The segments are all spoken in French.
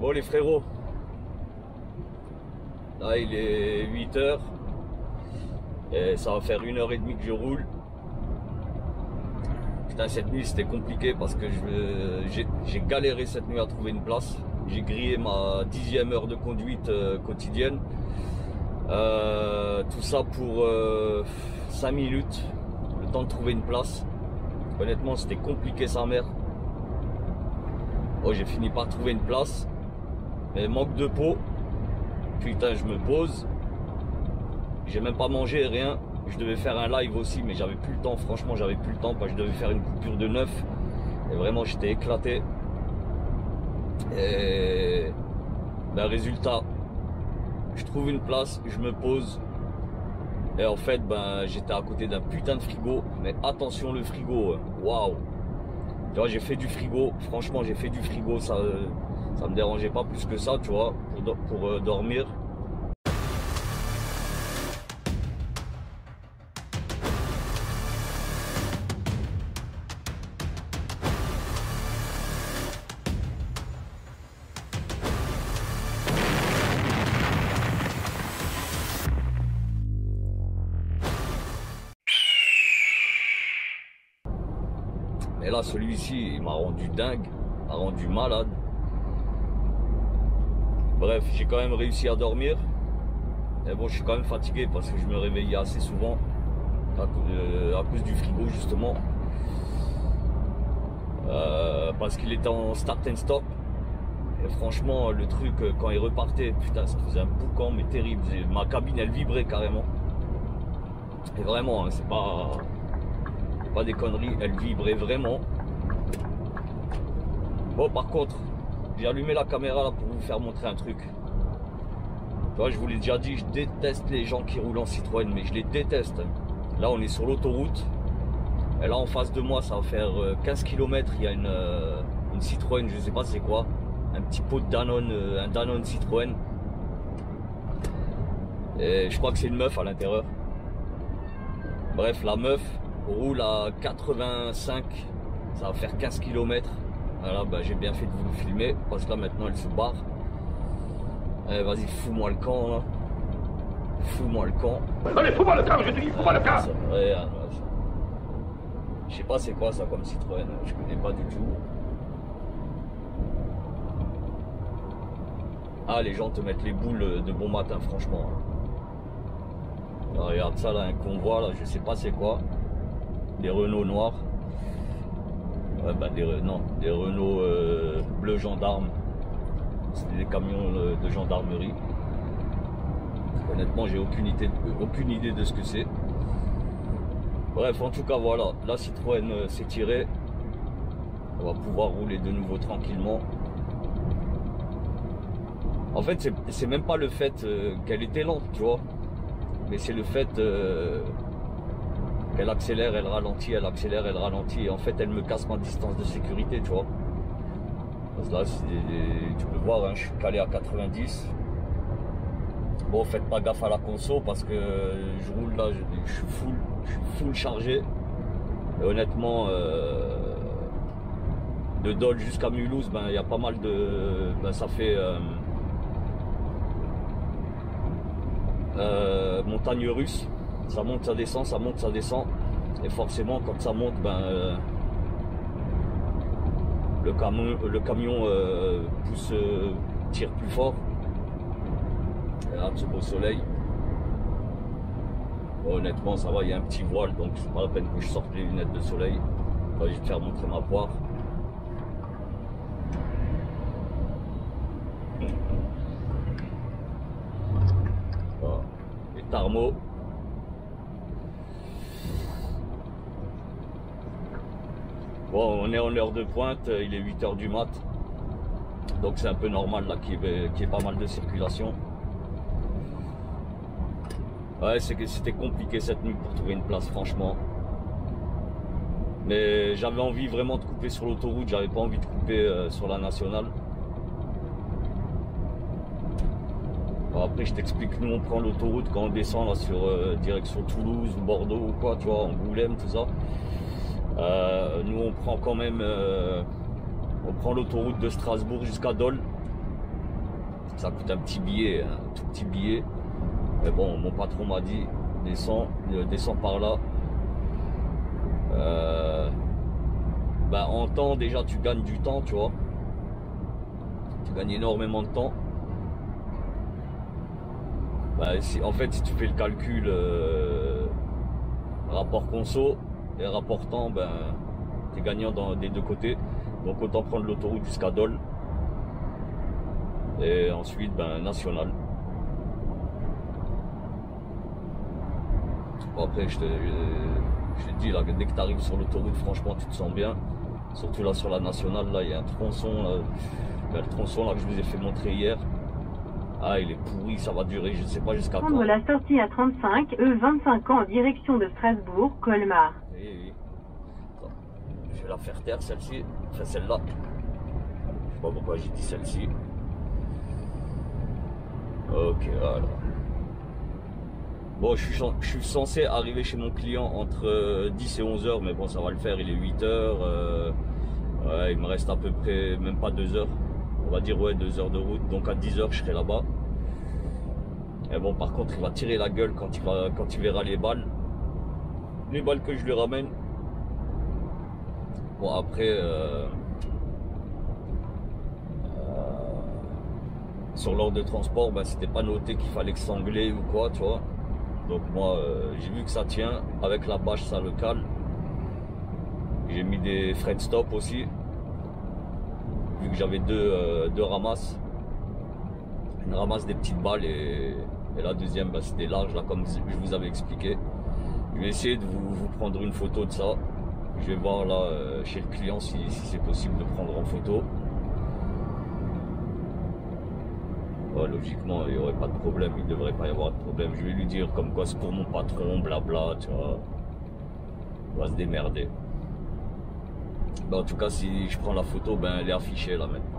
Bon les frérots, là il est 8h et ça va faire 1h30 que je roule. Putain, cette nuit c'était compliqué parce que j'ai galéré cette nuit à trouver une place. J'ai grillé ma 10e heure de conduite quotidienne. Tout ça pour 5 minutes, le temps de trouver une place. Honnêtement c'était compliqué sa mère. Oh, j'ai fini par trouver une place. Mais manque de peau, putain je me pose, j'ai même pas mangé, rien. Je devais faire un live aussi mais j'avais plus le temps, franchement j'avais plus le temps parce que je devais faire une coupure de 9 et vraiment j'étais éclaté. Et ben, résultat, je trouve une place, je me pose et en fait ben j'étais à côté d'un putain de frigo, mais attention le frigo, waouh. Tu vois, j'ai fait du frigo, franchement j'ai fait du frigo, ça me dérangeait pas plus que ça, tu vois, pour dormir. Et là, celui-ci, il m'a rendu dingue, m'a rendu malade. Bref, j'ai quand même réussi à dormir. Mais bon, je suis quand même fatigué parce que je me réveillais assez souvent à cause du frigo, justement. Parce qu'il était en start and stop. Et franchement, le truc, quand il repartait, putain, ça faisait un boucan, mais terrible. Ma cabine, elle vibrait carrément. Et vraiment, hein, c'est pas des conneries, elle vibrait vraiment. Bon, par contre, j'ai allumé la caméra là pour vous faire montrer un truc. Tu vois, je vous l'ai déjà dit, je déteste les gens qui roulent en Citroën, mais je les déteste. Là, on est sur l'autoroute. Et là, en face de moi, ça va faire 15 km. Il y a une Citroën, je sais pas c'est quoi. Un petit pot de Danone, un Danone Citroën. Et je crois que c'est une meuf à l'intérieur. Bref, la meuf roule à 85. Ça va faire 15 km. Voilà, bah, j'ai bien fait de vous le filmer parce que là maintenant elle se barre. Allez, vas-y, fous-moi le camp là. Fous-moi le camp. Allez, fous-moi le camp, je te dis, fous-moi le camp. Je sais pas c'est quoi ça comme Citroën, je connais pas du tout. Ah, les gens te mettent les boules de bon matin, franchement. Alors, regarde ça là, un convoi là, je sais pas c'est quoi. Des Renault noirs. Ouais, bah, des Renault bleu gendarme. C'est des camions de gendarmerie. Honnêtement, j'ai aucune idée de ce que c'est. Bref, en tout cas, voilà. La Citroën s'est tirée. On va pouvoir rouler de nouveau tranquillement. En fait, c'est même pas le fait qu'elle était lente, tu vois. Mais c'est le fait qu'elle accélère, elle ralentit, elle accélère, elle ralentit. Et en fait, elle me casse ma distance de sécurité, tu vois. Parce que là, tu peux voir, hein, je suis calé à 90. Bon, faites pas gaffe à la conso parce que je roule là, je suis full chargé. Et honnêtement, de Dole jusqu'à Mulhouse, ben, il y a pas mal de... Ben, ça fait... montagne russe, ça monte, ça descend, ça monte, ça descend, et forcément quand ça monte, ben le camion pousse, tire plus fort. Et là, ce beau soleil, bon, honnêtement ça va, il y a un petit voile donc c'est pas la peine que je sorte les lunettes de soleil. Je vais te faire montrer ma poire. Tarmo. Bon, on est en heure de pointe, il est 8h du mat. Donc c'est un peu normal là qu'il y ait pas mal de circulation. Ouais, c'était compliqué cette nuit pour trouver une place, franchement. Mais j'avais envie vraiment de couper sur l'autoroute, j'avais pas envie de couper sur la nationale. Bon, après je t'explique, nous on prend l'autoroute quand on descend là sur direction Toulouse ou Bordeaux ou quoi, tu vois, Angoulême, tout ça. Nous on prend quand même on prend l'autoroute de Strasbourg jusqu'à Dole. Ça coûte un petit billet, un tout petit billet. Mais bon, mon patron m'a dit, descends par là. Ben, en temps, déjà, tu gagnes du temps, tu vois. Tu gagnes énormément de temps. Ben, en fait, si tu fais le calcul rapport conso et rapport temps, ben, tu es gagnant des deux côtés. Donc, autant prendre l'autoroute jusqu'à Dole. Et ensuite, ben, national. Bon, après, je te dis, là, dès que tu arrives sur l'autoroute, franchement, tu te sens bien. Surtout là, sur la nationale, là, il y a un tronçon, là. Il y a le tronçon, là, que je vous ai fait montrer hier. Ah, il est pourri, ça va durer, je ne sais pas jusqu'à quand. Prendre la sortie à 35, E25 ans en direction de Strasbourg, Colmar. Oui, oui. Attends, je vais la faire taire, celle-ci. Enfin, celle-là. Je sais pas pourquoi j'ai dit celle-ci. Ok, alors. Bon, je suis censé arriver chez mon client entre 10 et 11 heures, mais bon, ça va le faire, il est 8 heures. Ouais, il me reste à peu près, même pas 2 heures. On va dire, ouais, 2 heures de route. Donc à 10 heures, je serai là-bas. Et bon, par contre, il va tirer la gueule quand il verra les balles. Les balles que je lui ramène. Bon, après, sur l'ordre de transport, ben, c'était pas noté qu'il fallait sangler ou quoi, tu vois. Donc moi, j'ai vu que ça tient. Avec la bâche, ça le cale. J'ai mis des frais de stop aussi. Vu que j'avais deux ramasses. Une ramasse des petites balles et la deuxième, ben, c'était large, là, comme je vous avais expliqué. Je vais essayer de vous prendre une photo de ça. Je vais voir là chez le client si c'est possible de prendre en photo. Ouais, logiquement, il n'y aurait pas de problème, il ne devrait pas y avoir de problème. Je vais lui dire comme quoi c'est pour mon patron, blabla, tu vois. On va se démerder. Ben, en tout cas, si je prends la photo, ben, elle est affichée là maintenant.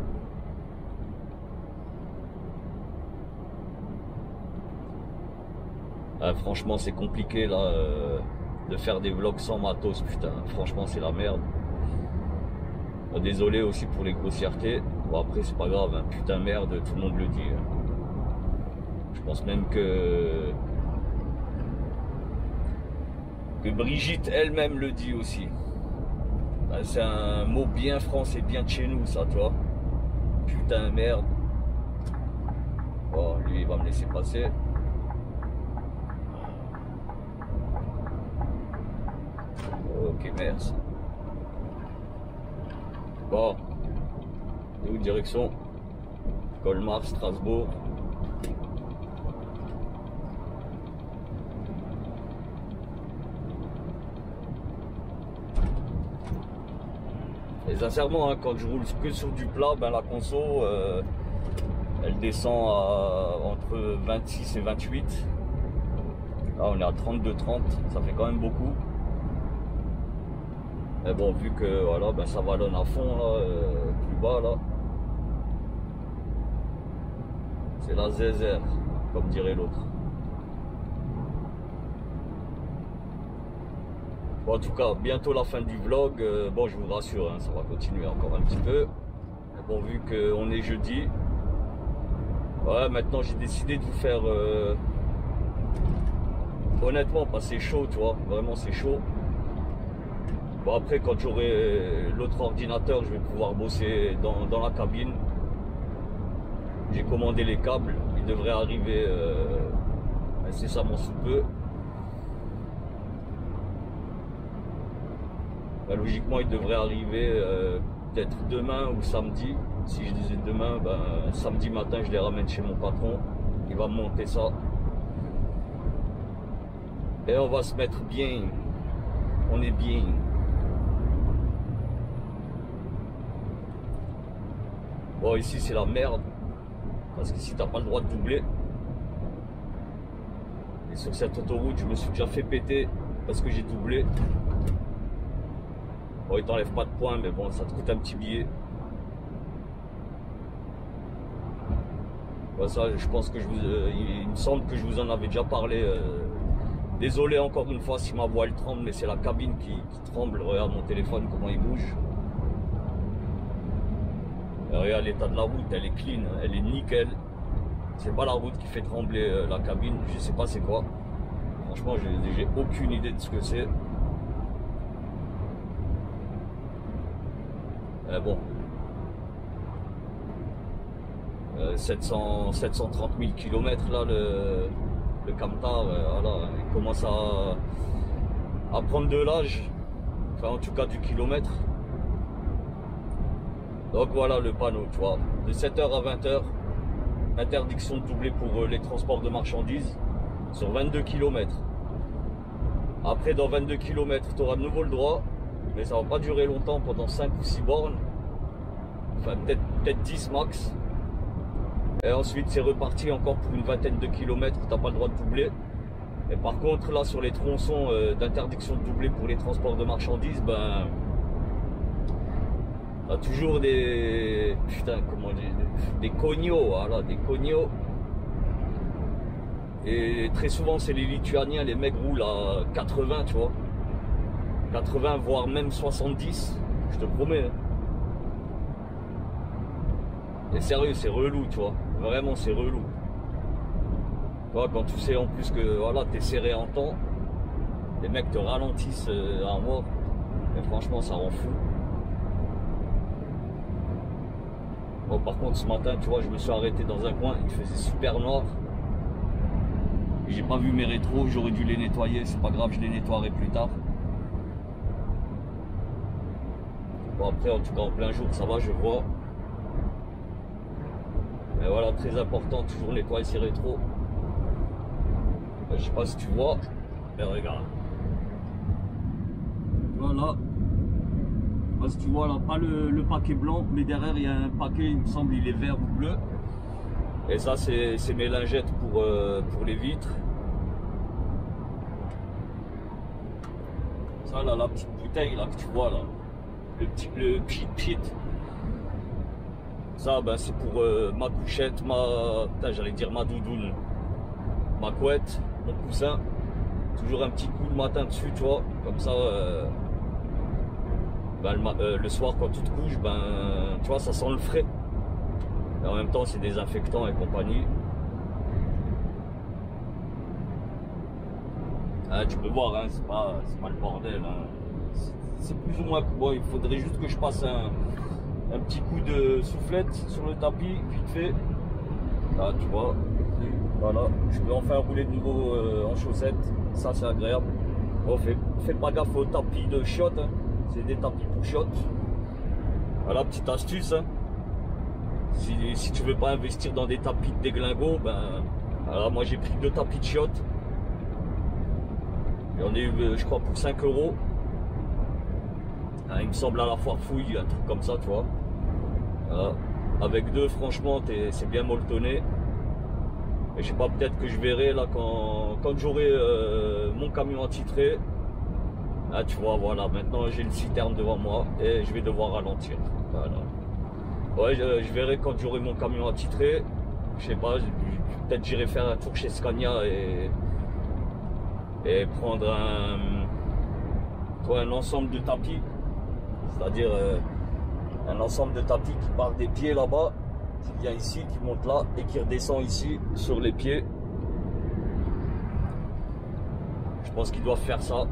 Franchement, c'est compliqué là de faire des vlogs sans matos, putain. Franchement, c'est la merde. Désolé aussi pour les grossièretés. Bon, après, c'est pas grave, hein. Putain, merde, tout le monde le dit. Hein. Je pense même que Brigitte elle-même le dit aussi. C'est un mot bien français, bien de chez nous, ça, tu vois. Putain, merde. Bon, lui, il va me laisser passer. Ok, merci. Bon, et où direction Colmar, Strasbourg. Et sincèrement, hein, quand je roule que sur du plat, ben, la conso, elle descend à entre 26 et 28. Là, on est à 32-30, ça fait quand même beaucoup. Mais bon, vu que voilà, ben, ça vallonne à fond là, plus bas là. C'est la zézère, comme dirait l'autre. Bon, en tout cas, bientôt la fin du vlog. Bon, je vous rassure, hein, ça va continuer encore un petit peu. Mais bon, vu qu'on est jeudi, ouais, maintenant j'ai décidé de vous faire honnêtement, pas c'est chaud, tu vois, vraiment c'est chaud. Bon, après, quand j'aurai l'autre ordinateur, je vais pouvoir bosser dans la cabine. J'ai commandé les câbles, ils devraient arriver incessamment sous peu. Ben, logiquement, ils devraient arriver peut-être demain ou samedi. Si je disais demain, ben, samedi matin, je les ramène chez mon patron. Il va me monter ça. Et on va se mettre bien. On est bien. Bon, ici c'est la merde, parce que si t'as pas le droit de doubler. Et sur cette autoroute, je me suis déjà fait péter parce que j'ai doublé. Bon, il t'enlève pas de points, mais bon, ça te coûte un petit billet. Bon, ça, je pense que il me semble que je vous en avais déjà parlé. Désolé encore une fois si ma voix elle tremble, mais c'est la cabine qui tremble. Regarde mon téléphone, comment il bouge. Et regarde l'état de la route, elle est clean, elle est nickel. C'est pas la route qui fait trembler la cabine, je sais pas c'est quoi. Franchement, j'ai aucune idée de ce que c'est. Mais bon. 730 000 km là, le Camtar, voilà, il commence à prendre de l'âge. Enfin, en tout cas du kilomètre. Donc voilà le panneau, tu vois. De 7h à 20h, interdiction de doubler pour les transports de marchandises sur 22 km. Après, dans 22 km, tu auras de nouveau le droit, mais ça va pas durer longtemps, pendant 5 ou 6 bornes. Enfin, peut-être 10 max. Et ensuite, c'est reparti encore pour une vingtaine de kilomètres, tu n'as pas le droit de doubler. Et par contre, là, sur les tronçons d'interdiction de doubler pour les transports de marchandises, ben, t'as toujours des... Putain, comment dire, des cognos, voilà, des cognos. Et très souvent, c'est les Lituaniens, les mecs roulent à 80, tu vois. 80, voire même 70, je te promets. Et sérieux, c'est relou, tu vois. Vraiment, c'est relou. Tu vois, quand tu sais en plus que voilà, t'es serré en temps, les mecs te ralentissent à mort. Et franchement, ça rend fou. Bon, par contre, ce matin, tu vois, je me suis arrêté dans un coin, il faisait super noir. J'ai pas vu mes rétros, j'aurais dû les nettoyer, c'est pas grave, je les nettoierai plus tard. Bon, après, en tout cas, en plein jour, ça va, je vois. Mais voilà, très important, toujours nettoyer ses rétros. Je sais pas si tu vois, mais regarde. Voilà. Je sais pas si tu vois là, pas le paquet blanc, mais derrière il y a un paquet, il me semble, il est vert ou bleu. Et ça, c'est mes lingettes pour les vitres. Ça là, la petite bouteille là que tu vois là, le pit. Ça, ben, c'est pour ma couchette, j'allais dire ma doudoune, ma couette, mon coussin. Toujours un petit coup le matin dessus, tu vois, comme ça, ben, le soir quand tu te couches, ben, tu vois, ça sent le frais. Et en même temps, c'est désinfectant et compagnie. Ah, tu peux voir, hein, c'est pas le bordel. Hein. C'est plus ou moins... Bon, il faudrait juste que je passe un petit coup de soufflette sur le tapis, vite fait. Là, tu vois. Voilà, je peux enfin rouler de nouveau en chaussettes. Ça, c'est agréable. Bon, fais pas gaffe aux tapis de chiottes. Hein. C'est des tapis pour chiottes. Voilà, petite astuce. Hein. Si tu veux pas investir dans des tapis de déglingo, ben voilà, moi j'ai pris 2 tapis de chiottes. J'en ai eu, je crois, pour 5 €. Il me semble à la foire fouille, un truc comme ça, tu vois. Voilà. Avec 2, franchement, c'est bien molletonné. Et je sais pas, peut-être que je verrai là quand j'aurai mon camion attitré. Là, tu vois, voilà, maintenant j'ai une citerne devant moi et je vais devoir ralentir. Voilà. Ouais, je verrai quand j'aurai mon camion attitré. Je sais pas, peut-être j'irai faire un tour chez Scania et prendre un ensemble de tapis. C'est-à-dire un ensemble de tapis qui part des pieds là-bas, qui vient ici, qui monte là et qui redescend ici sur les pieds. Je pense qu'ils doivent faire ça.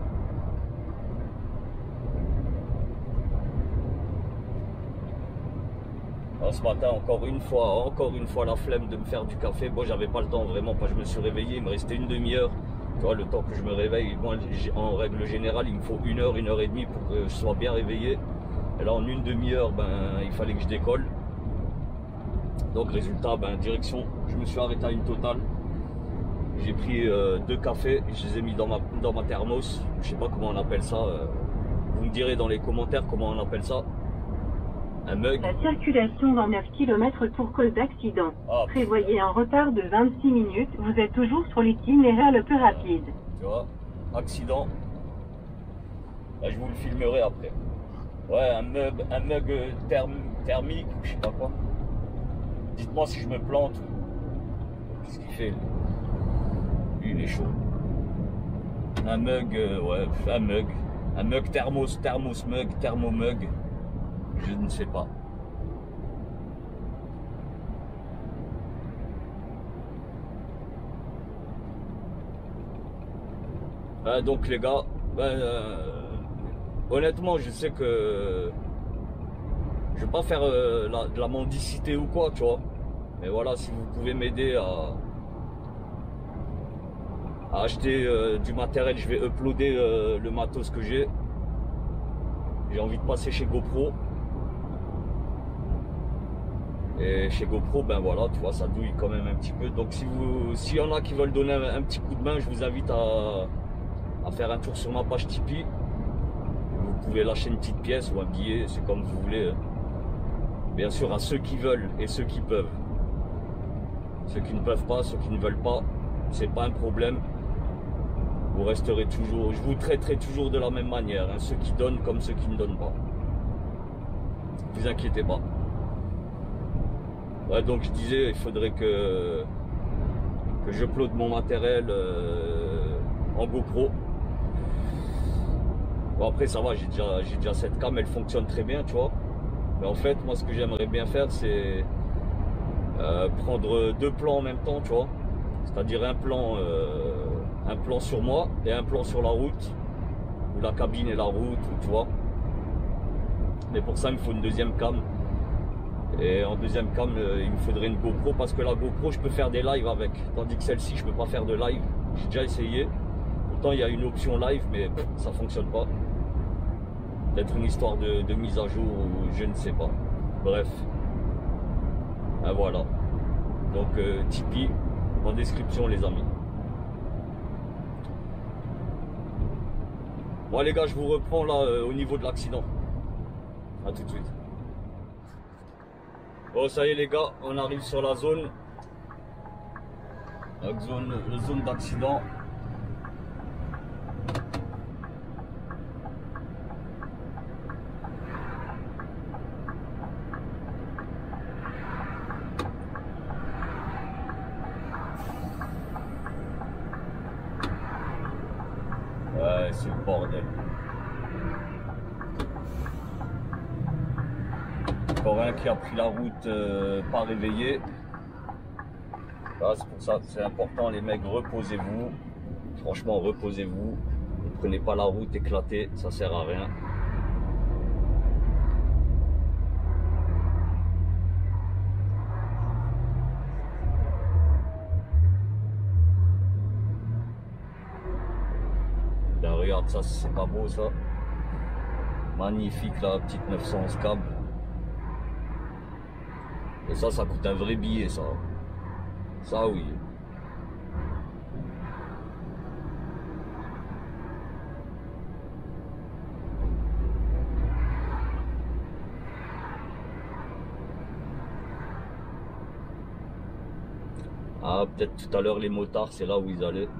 Alors, ce matin, encore une fois la flemme de me faire du café. Bon, j'avais pas le temps vraiment, pas je me suis réveillé, il me restait une demi-heure. Tu vois, le temps que je me réveille, moi, en règle générale, il me faut 1 heure, 1 heure et demie pour que je sois bien réveillé. Et là, en une demi-heure, ben, il fallait que je décolle. Donc, résultat, ben, direction, je me suis arrêté à une Total. J'ai pris 2 cafés, je les ai mis dans ma thermos. Je sais pas comment on appelle ça. Vous me direz dans les commentaires comment on appelle ça. Un mug. La circulation dans 9 km pour cause d'accident. Ah, Prévoyez un retard de 26 minutes. Vous êtes toujours sur l'itinéraire le plus rapide. Tu vois, accident. Là, je vous le filmerai après. Ouais, un mug thermique ou je sais pas quoi. Dites-moi si je me plante. Qu'est-ce qu'il fait? Lui, il est chaud. Un mug, ouais, un mug thermos mug, thermomug. Je ne sais pas. Donc les gars, honnêtement, je sais que je vais pas faire de la mendicité ou quoi, tu vois. Mais voilà, si vous pouvez m'aider à acheter du matériel, je vais uploader le matos que j'ai. J'ai envie de passer chez GoPro. Et chez GoPro, ben voilà, tu vois, ça douille quand même un petit peu. Donc s'il y en a qui veulent donner un petit coup de main, je vous invite à faire un tour sur ma page Tipeee. Vous pouvez lâcher une petite pièce ou un billet, c'est comme vous voulez. Bien sûr, à ceux qui veulent et ceux qui peuvent. Ceux qui ne peuvent pas, ceux qui ne veulent pas, c'est pas un problème. Vous resterez toujours, je vous traiterai toujours de la même manière, hein, ceux qui donnent comme ceux qui ne donnent pas. Ne vous inquiétez pas. Ouais, donc je disais, il faudrait que j'uploade mon matériel en GoPro. Bon, après ça va, j'ai déjà cette cam, elle fonctionne très bien, tu vois. Mais en fait, moi ce que j'aimerais bien faire, c'est prendre 2 plans en même temps, tu vois. C'est-à-dire un plan sur moi et un plan sur la route, ou la cabine et la route, ou, tu vois. Mais pour ça, il me faut une deuxième cam. Et en deuxième cam, il me faudrait une GoPro, parce que la GoPro, je peux faire des lives avec. Tandis que celle-ci, je peux pas faire de live. J'ai déjà essayé. Pourtant, il y a une option live, mais ça fonctionne pas. Peut-être une histoire de mise à jour, ou je ne sais pas. Bref. Ben voilà. Donc, Tipeee en description, les amis. Bon les gars, je vous reprends là au niveau de l'accident. A tout de suite. Bon ça y est les gars, on arrive sur la zone. La zone d'accident. Ouais, c'est le bordel. Encore un qui a pris la route pas réveillé. Là, c'est pour ça que c'est important, les mecs, reposez-vous. Franchement, reposez-vous. Ne prenez pas la route éclatée, ça sert à rien. Ben, regarde ça, c'est pas beau ça. Magnifique la petite 911 cab. Et ça coûte un vrai billet ça. Ça oui. Ah, peut-être tout à l'heure les motards, c'est là où ils allaient.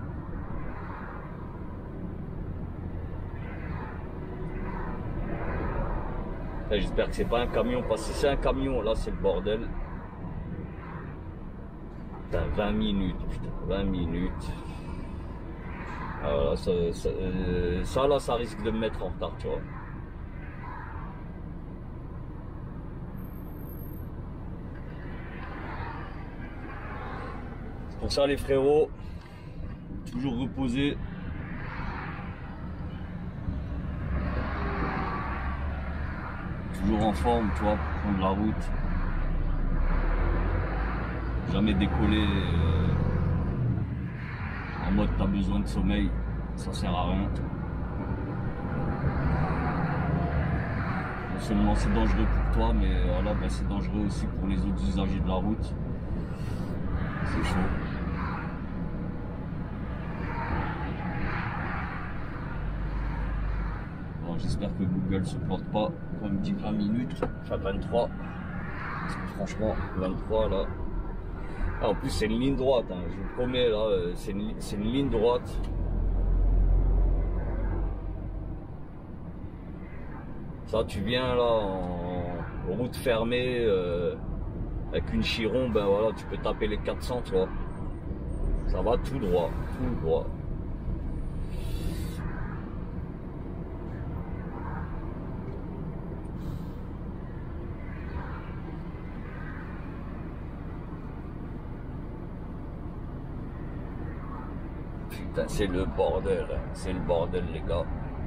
J'espère que c'est pas un camion, parce que si c'est un camion, là c'est le bordel. Putain, 20 minutes, putain, 20 minutes. Alors là, ça là, ça risque de me mettre en retard, tu vois. C'est pour ça les frérots, toujours reposer. Toujours en forme, tu vois, pour prendre la route. Jamais décoller en mode t'as besoin de sommeil, ça sert à rien. Non seulement c'est dangereux pour toi, mais voilà, ben c'est dangereux aussi pour les autres usagers de la route. C'est chaud. Bon, j'espère que Google se plante pas quand il me dit 20 minutes, enfin 23. Parce que franchement, 23 là. Ah, en plus c'est une ligne droite, hein, je vous promets là, c'est une ligne droite. Ça tu viens là en route fermée avec une Chiron, ben voilà, tu peux taper les 400, tu vois. Ça va tout droit, tout droit. Putain, c'est le bordel, c'est le bordel les gars.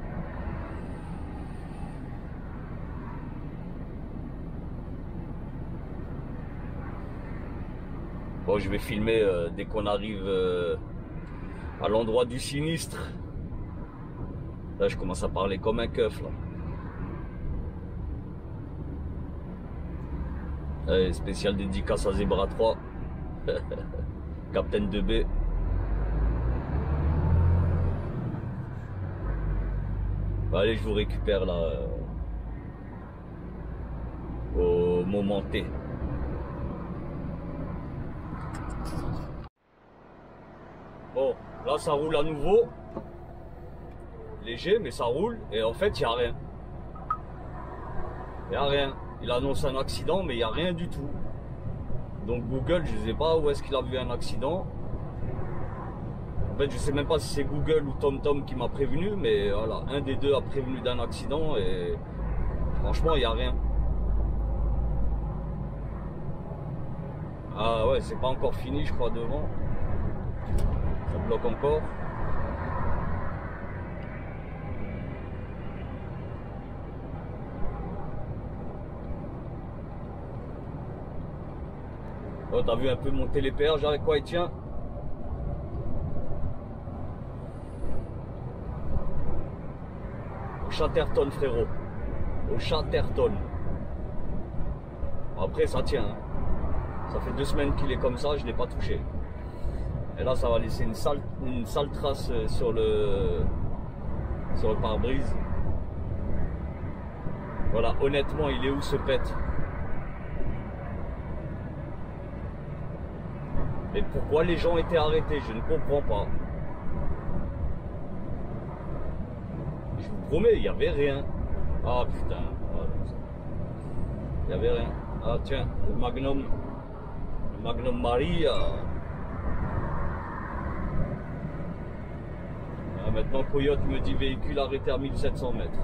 Bon, je vais filmer dès qu'on arrive à l'endroit du sinistre. Là, je commence à parler comme un keuf là. Allez, spécial dédicace à Zebra 3. Captain 2B. Allez, je vous récupère là au moment T. Bon, là ça roule à nouveau. Léger, mais ça roule. Et en fait, il n'y a rien. Il n'y a rien. Il annonce un accident, mais il n'y a rien du tout. Donc Google, je ne sais pas où est-ce qu'il a vu un accident. En fait, je sais même pas si c'est Google ou TomTom qui m'a prévenu, mais voilà, un des deux a prévenu d'un accident et franchement, il n'y a rien. Ah ouais, c'est pas encore fini, je crois, devant. Ça bloque encore. Oh, t'as vu un peu monter les péages avec quoi il tient? Au Chatterton, frérot. Au Chatterton. Après, ça tient. Hein. Ça fait 2 semaines qu'il est comme ça, je ne l'ai pas touché. Et là, ça va laisser une sale trace sur le pare-brise. Voilà, honnêtement, il est où ce pète? Et pourquoi les gens étaient arrêtés? Je ne comprends pas. Je vous promets, il n'y avait rien. Ah putain. Il n'y avait rien. Ah tiens, le Magnum Maria. Ah, maintenant Coyote me dit véhicule arrêté à 1700 mètres.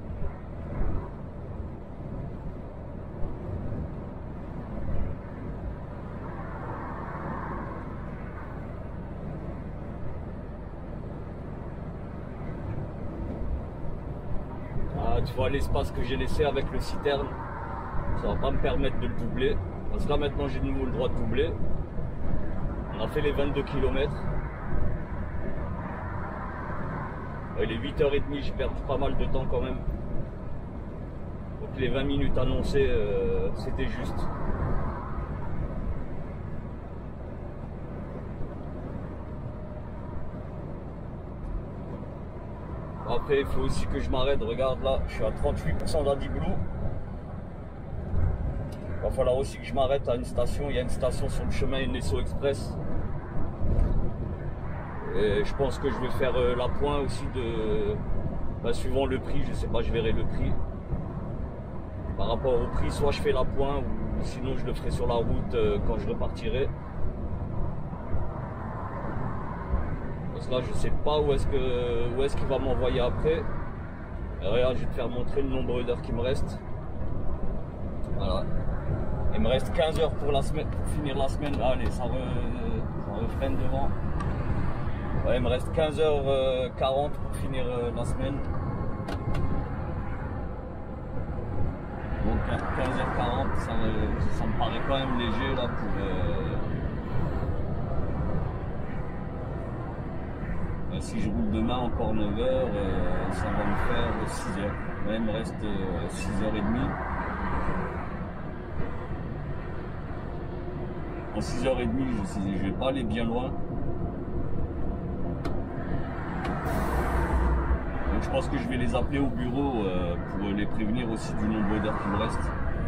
Tu vois l'espace que j'ai laissé avec le citerne, ça va pas me permettre de le doubler. Parce que là maintenant j'ai de nouveau le droit de doubler. On a fait les 22 km. Il est 8h30, j'ai perdu pas mal de temps quand même. Donc les 20 minutes annoncées, c'était juste. Après, il faut aussi que je m'arrête. Regarde là, je suis à 38% d'Adiblou. Il va falloir aussi que je m'arrête à une station. Il y a une station sur le chemin, une Esso Express. Et je pense que je vais faire la pointe aussi de... Ben, suivant le prix, je sais pas, je verrai le prix. Par rapport au prix, soit je fais la pointe ou sinon je le ferai sur la route quand je repartirai. Là je sais pas où est-ce qu'il va m'envoyer après. Et regarde, je vais te faire montrer le nombre d'heures qui me reste. Voilà. Il me reste 15 heures pour la semaine, pour finir la semaine. Allez, ça refreine devant. Ouais, il me reste 15h40 pour finir la semaine. Donc 15h40, ça me paraît quand même léger là pour... Si je roule demain encore 9h, ça va me faire 6h. Là, il me reste 6h30. En 6h30, je vais pas aller bien loin. Donc je pense que je vais les appeler au bureau pour les prévenir aussi du nombre d'heures qui me reste.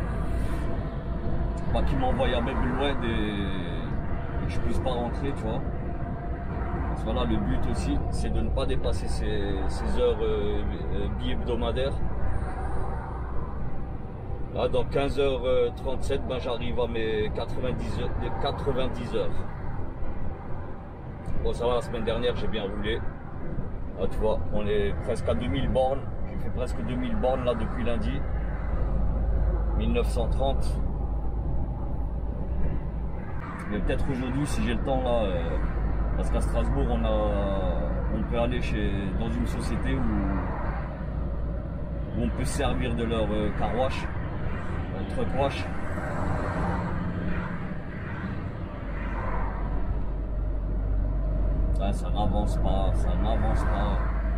Pas qu'ils m'envoient à Bebelwed et que je puisse pas rentrer, tu vois. Voilà, le but aussi, c'est de ne pas dépasser ces heures bi-hebdomadaires. Là, dans 15h37, ben, j'arrive à mes 90 heures. Bon, ça va, la semaine dernière, j'ai bien roulé. Là, tu vois, on est presque à 2000 bornes. J'ai fait presque 2000 bornes là depuis lundi. 1930. Mais peut-être aujourd'hui, si j'ai le temps là... Parce qu'à Strasbourg, on peut aller dans une société où on peut se servir de leur car wash, truck wash. Ah, ça n'avance pas, ça n'avance pas.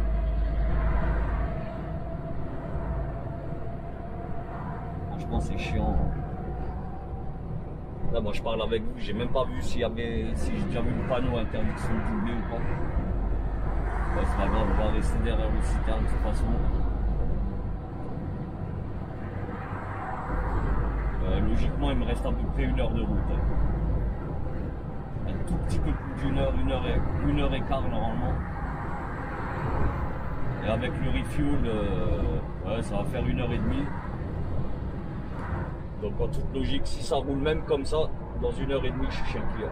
Franchement, c'est chiant. Là, moi, je parle avec vous, j'ai même pas vu si j'ai déjà vu le panneau interdiction de doubler ou pas. Ouais, c'est pas grave, on va rester derrière le citerne de toute façon. Logiquement, il me reste à peu près 1 heure de route. Un tout petit peu plus d'une heure, 1h15 normalement. Et avec le refuel, ouais, ça va faire 1h30. Donc en toute logique, si ça roule même comme ça, dans 1h30, je suis chez le client.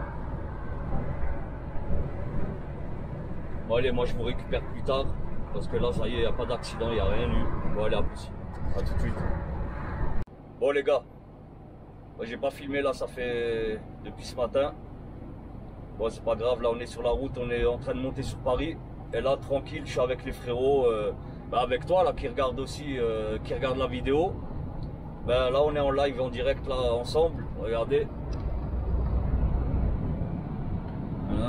Bon allez, moi je vous récupère plus tard, parce que là ça y est, il n'y a pas d'accident, il n'y a rien eu. Bon allez, à plus, à tout de suite. Bon les gars, moi j'ai pas filmé là, ça fait depuis ce matin. Bon c'est pas grave, là on est sur la route, on est en train de monter sur Paris. Et là tranquille, je suis avec les frérots, avec toi là qui regarde aussi, qui regarde la vidéo. Ben là on est en live en direct là ensemble, regardez. Voilà.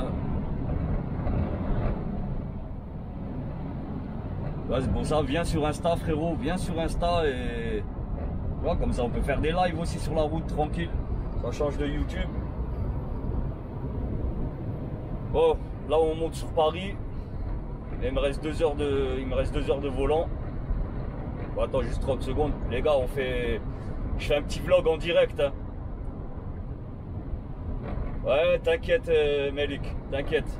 Ouais, c'est pour ça, viens sur Insta frérot, viens sur Insta et voilà, comme ça on peut faire des lives aussi sur la route tranquille. Ça change de YouTube. Bon, là on monte sur Paris. Et il me reste 2 heures de volant. Bon, attends juste 30 secondes. Les gars, je fais un petit vlog en direct. Hein. Ouais, t'inquiète Melik, t'inquiète.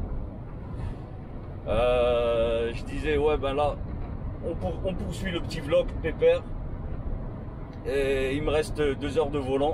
Je disais, ouais, ben là, on poursuit le petit vlog pépère. Et il me reste 2 heures de volant.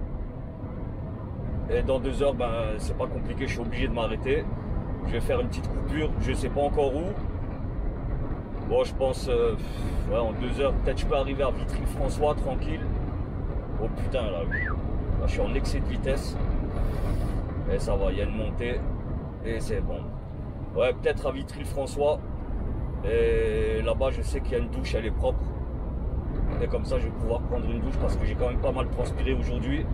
Et dans 2 heures, ben c'est pas compliqué, je suis obligé de m'arrêter. Je vais faire une petite coupure, je sais pas encore où. Bon, je pense, ouais, en 2 heures, peut-être je peux arriver à Vitry-François tranquille. Oh putain, là, je suis en excès de vitesse. Et ça va, il y a une montée. Et c'est bon. Ouais, peut-être à Vitry-François. Et là-bas, je sais qu'il y a une douche, elle est propre. Et comme ça, je vais pouvoir prendre une douche parce que j'ai quand même pas mal transpiré aujourd'hui.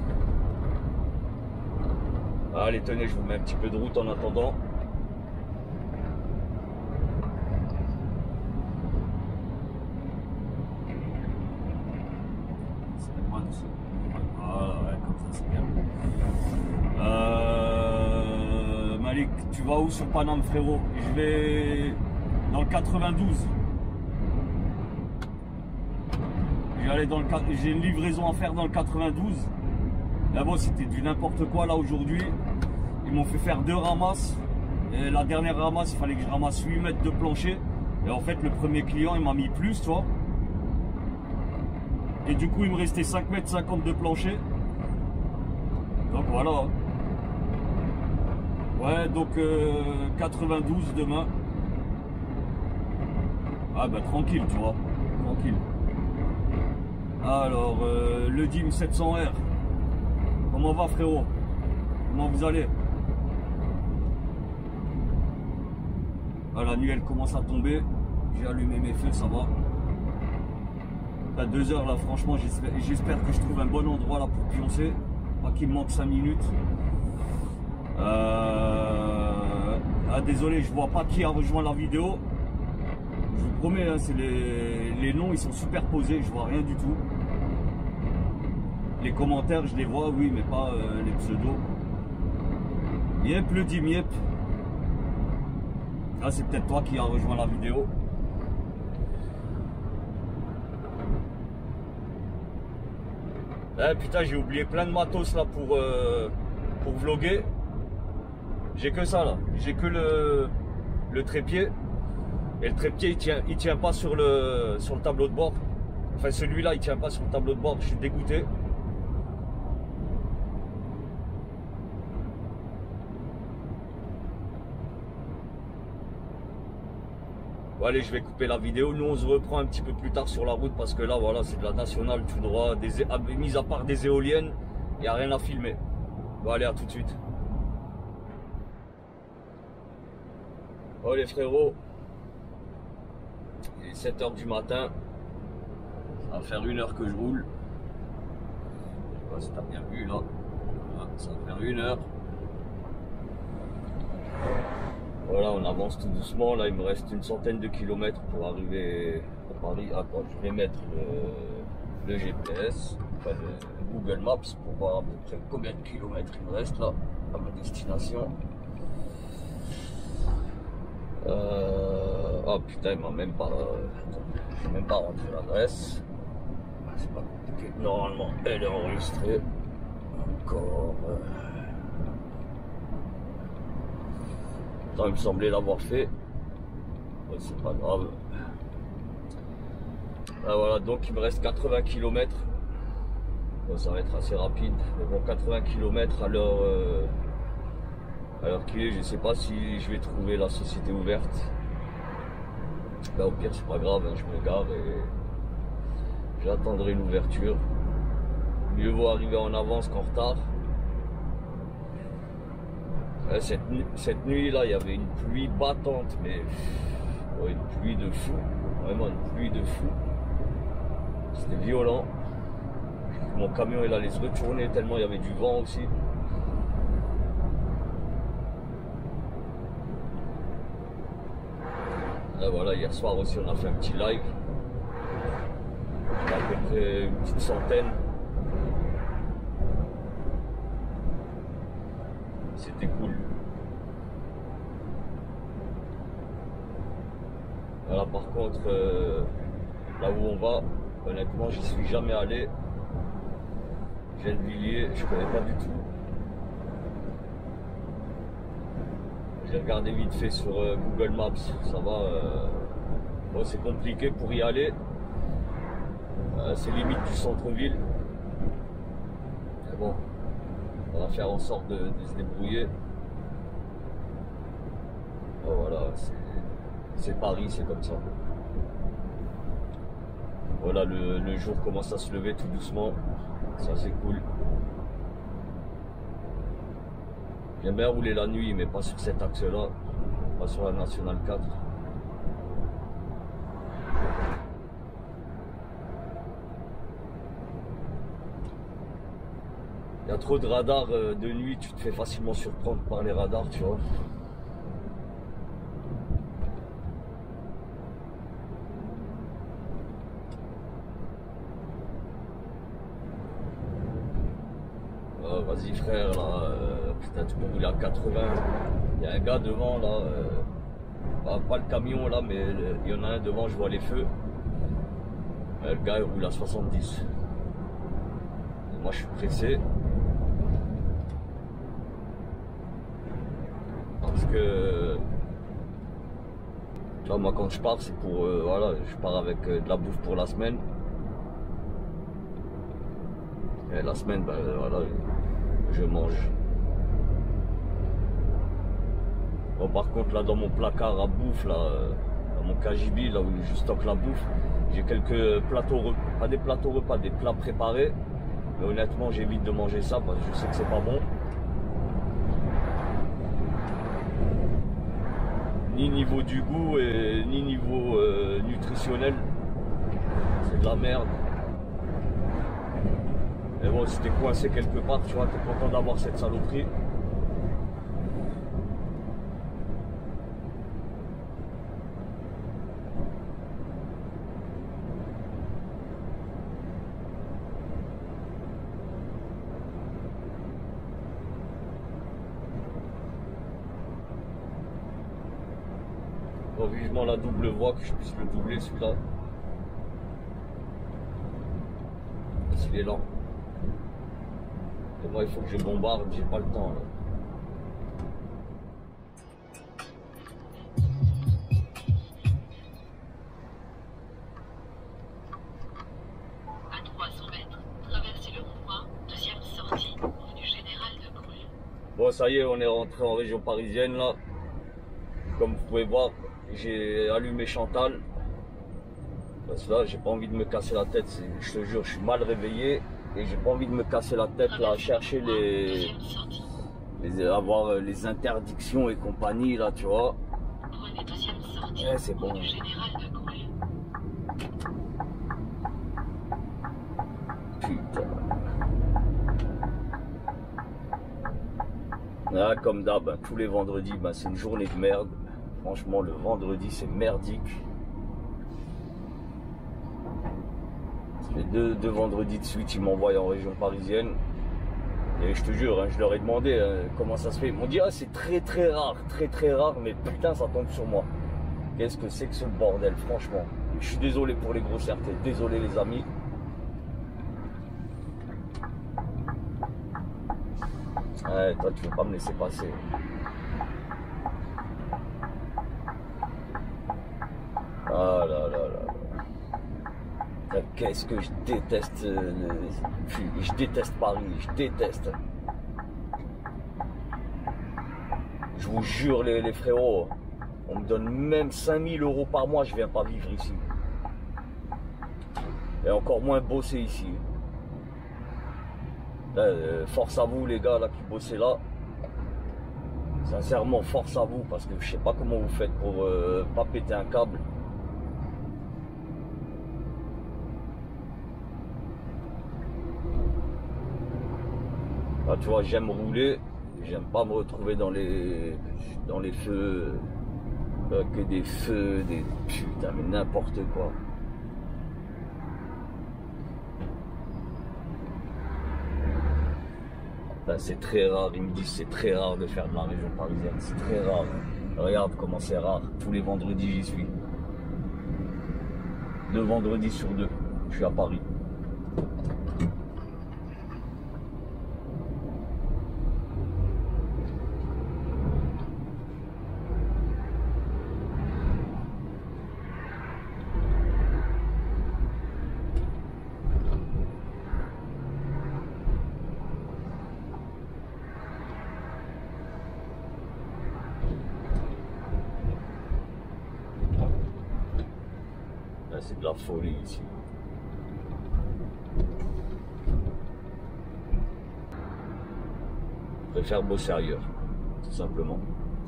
Allez, tenez, je vous mets un petit peu de route en attendant. Voilà, ouais, comme ça c'est bien. Malik, tu vas où sur Paname frérot? Je vais dans le 92. J'ai une livraison à faire dans le 92. Là bon, c'était du n'importe quoi là aujourd'hui. Ils m'ont fait faire 2 ramasses. Et la dernière ramasse, il fallait que je ramasse 8 mètres de plancher. Et en fait, le premier client, il m'a mis plus, tu vois. Et du coup, il me restait 5,50 mètres de plancher. Donc voilà. Ouais, donc 92 demain. Ah bah tranquille, tu vois. Tranquille. Alors, le DIM 700R. Comment va frérot? Comment vous allez? Ah, la nuit elle commence à tomber. J'ai allumé mes feux, ça va. À 2 heures là, franchement, j'espère que je trouve un bon endroit là pour pioncer. Pas qu'il me manque 5 minutes. Ah désolé, je vois pas qui a rejoint la vidéo. Je vous promets, hein, c'est les noms, ils sont superposés, je vois rien du tout. Les commentaires, je les vois, oui, mais pas les pseudos. Yep, le dim, yep. Ah, c'est peut-être toi qui as rejoint la vidéo. Eh putain, j'ai oublié plein de matos là pour vlogger. J'ai que ça là, j'ai que le trépied. Et le trépied il tient pas sur le tableau de bord. Enfin celui-là il tient pas sur le tableau de bord, je suis dégoûté. Bon, allez, je vais couper la vidéo. Nous on se reprend un petit peu plus tard sur la route parce que là voilà, c'est de la nationale tout droit, mis à part des éoliennes, il n'y a rien à filmer. Bon allez, à tout de suite. Oh les frérots, il est 7 h du matin, ça va faire 1 heure que je roule. Je sais pas si t'as bien vu là, voilà, ça va faire 1 heure. Voilà, on avance tout doucement, là il me reste une centaine de kilomètres pour arriver à Paris. Attends, je vais mettre le GPS, enfin le Google Maps pour voir à peu près combien de kilomètres il me reste là à ma destination. Oh putain, il m'a même pas. J'ai même pas rentré l'adresse. C'est pas compliqué. Normalement, elle est enregistrée. Encore. Attends, il me semblait l'avoir fait. Ouais, c'est pas grave. Ah, voilà, donc il me reste 80 km. Bon, ça va être assez rapide. Mais bon, 80 km à l'heure. Alors qu'il est, je sais pas si je vais trouver la société ouverte. Bah, au pire, c'est pas grave, hein, je me gare et j'attendrai l'ouverture. Mieux vaut arriver en avance qu'en retard. Cette nuit là, il y avait une pluie battante, mais ouais, une pluie de fou. Vraiment une pluie de fou. C'était violent. Mon camion il allait se retourner tellement il y avait du vent aussi. Là, voilà, hier soir aussi on a fait un petit live. À peu près une petite centaine. C'était cool. Voilà, par contre, là où on va, honnêtement, j'y suis jamais allé. Gennevilliers, je connais pas du tout. J'ai regardé vite fait sur Google Maps, ça va. Bon, c'est compliqué pour y aller. C'est limite du centre-ville. Mais bon, on va faire en sorte de se débrouiller. Oh, voilà, c'est Paris, c'est comme ça. Voilà, le jour commence à se lever tout doucement. Ça, c'est cool. J'aime bien rouler la nuit, mais pas sur cet axe-là, pas sur la Nationale 4. Il y a trop de radars de nuit, tu te fais facilement surprendre par les radars, tu vois. Vas-y frère, là, putain, tu peux rouler à 80. Il y a un gars devant là, pas le camion là, mais il y en a un devant, je vois les feux. Le gars il roule à 70. Et moi je suis pressé. Parce que tu vois, moi quand je pars, c'est pour voilà, je pars avec de la bouffe pour la semaine. Et la semaine, ben voilà, je mange. Bon, par contre, là, dans mon placard à bouffe, là, dans mon KGB, là où je stocke la bouffe, j'ai quelques plateaux repas, pas des plateaux repas, des plats préparés. Mais honnêtement, j'évite de manger ça parce que je sais que c'est pas bon. Ni niveau du goût et ni niveau nutritionnel. C'est de la merde. Mais bon, si t'es coincé quelque part, tu vois, t'es content d'avoir cette saloperie. Bon, vivement la double voie, que je puisse le doubler celui-là. S'il est lent. Et moi, il faut que je bombarde, j'ai pas le temps là. À 300 mètres, traversez le rond-point, deuxième sortie, avenue Générale de Gaulle. Bon, ça y est, on est rentré en région parisienne là. Comme vous pouvez voir, j'ai allumé Chantal. Parce que là, j'ai pas envie de me casser la tête. Je te jure, je suis mal réveillé. Et j'ai pas envie de me casser la tête là, à chercher avoir les interdictions et compagnie là, tu vois. Prenez sortie Ouais, c'est bon. du général de Gaulle. Putain. Ah, comme d'hab, hein, tous les vendredis, ben, c'est une journée de merde. Franchement, le vendredi, c'est merdique. Ça fait deux vendredis de suite, ils m'envoient en région parisienne. Et je te jure, hein, je leur ai demandé comment ça se fait. Ils m'ont dit, ah, c'est très rare, mais putain, ça tombe sur moi. Qu'est-ce que c'est que ce bordel, franchement. Je suis désolé pour les grossièretés, désolé les amis. Ouais, toi, tu veux pas me laisser passer. Ah là là là. Qu'est-ce que je déteste. Je déteste Paris, je déteste. Je vous jure, les frérots, on me donne même 5000 € par mois, je viens pas vivre ici. Et encore moins bosser ici. Là, force à vous les gars là qui bossez là. Sincèrement, force à vous parce que je sais pas comment vous faites pour pas péter un câble. Là, tu vois, j'aime rouler, j'aime pas me retrouver dans les feux, que des feux, des putain mais n'importe quoi. C'est très rare, ils me disent c'est très rare de faire de la région parisienne, c'est très rare. Regarde comment c'est rare, tous les vendredis j'y suis. 2 vendredis sur 2, je suis à Paris. C'est de la folie ici. Je préfère bosser ailleurs, tout simplement.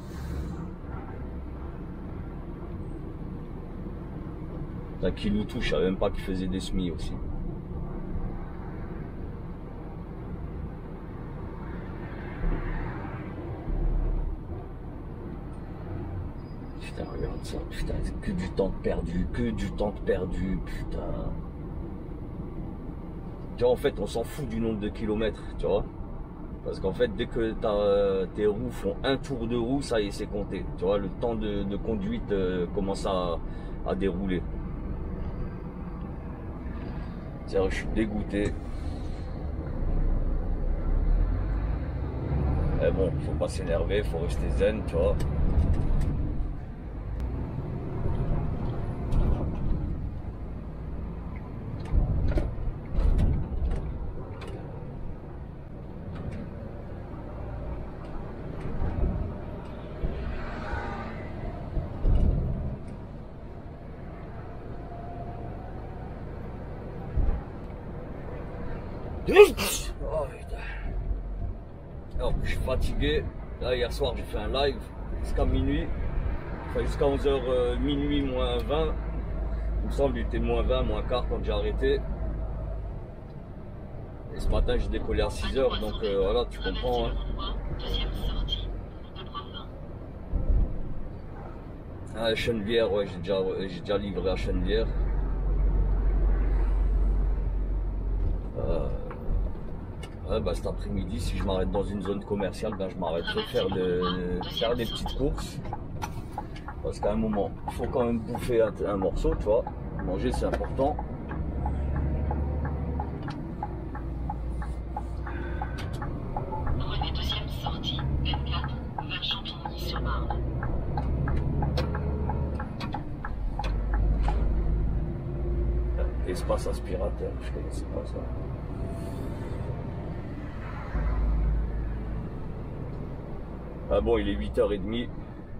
T'as qui nous touche, je savais même pas qu'il faisait des semis aussi. Putain, regarde ça, putain, c'est que du temps perdu, putain. Tu vois, en fait, on s'en fout du nombre de kilomètres, tu vois. Parce qu'en fait, dès que tes roues font un tour de roue, ça y est, c'est compté. Tu vois, le temps de conduite commence à dérouler. C'est-à-dire, je suis dégoûté. Mais bon, faut pas s'énerver, faut rester zen, tu vois. Oh putain. Alors, je suis fatigué. Là, hier soir, j'ai fait un live jusqu'à minuit. Enfin, jusqu'à 11h, minuit moins 20. Il me semble qu'il était moins 20, moins quart quand j'ai arrêté. Et ce matin, j'ai décollé à 6h. Donc voilà, tu comprends. Hein. Deuxième sortie, de À Chenevière, ouais, j'ai déjà livré à Chenevière. Ouais, bah, cet après-midi, si je m'arrête dans une zone commerciale, ben, je m'arrêterai faire des petites courses. Parce qu'à un moment, il faut quand même bouffer un morceau, tu vois. Manger, c'est important. Prenez deuxième sortie, N4, vers Champigny-sur-Marne. Espace aspirateur, je connaissais pas ça. Ah bon, il est 8h30.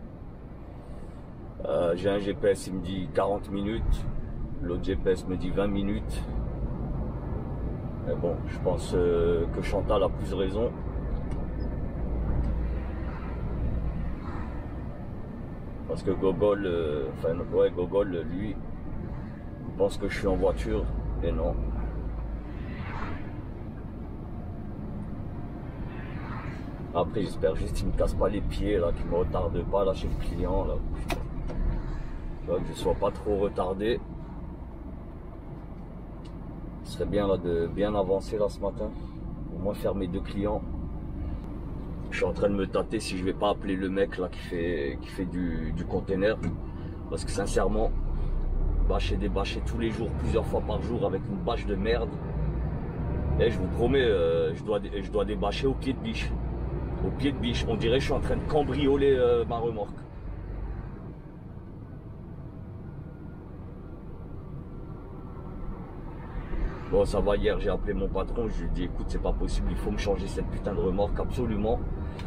J'ai un GPS, il me dit 40 minutes. L'autre GPS me dit 20 minutes. Mais bon, je pense que Chantal a plus raison. Parce que Gogol, ouais, Gogol, lui, pense que je suis en voiture, et non. Après, j'espère juste qu'il me casse pas les pieds, là, qu'il me retarde pas, là, chez le client, là. Tu vois, que je sois pas trop retardé. Ce serait bien, là, de bien avancer, là, ce matin. Au moins faire mes 2 clients. Je suis en train de me tâter si je vais pas appeler le mec, là, qui fait du container. Parce que, sincèrement, débâcher tous les jours, plusieurs fois par jour, avec une bâche de merde. Et je vous promets, je dois débâcher au pied de biche. Au pied de biche, on dirait que je suis en train de cambrioler ma remorque. Bon, ça va, hier j'ai appelé mon patron, je lui ai dit écoute, c'est pas possible, il faut me changer cette putain de remorque absolument.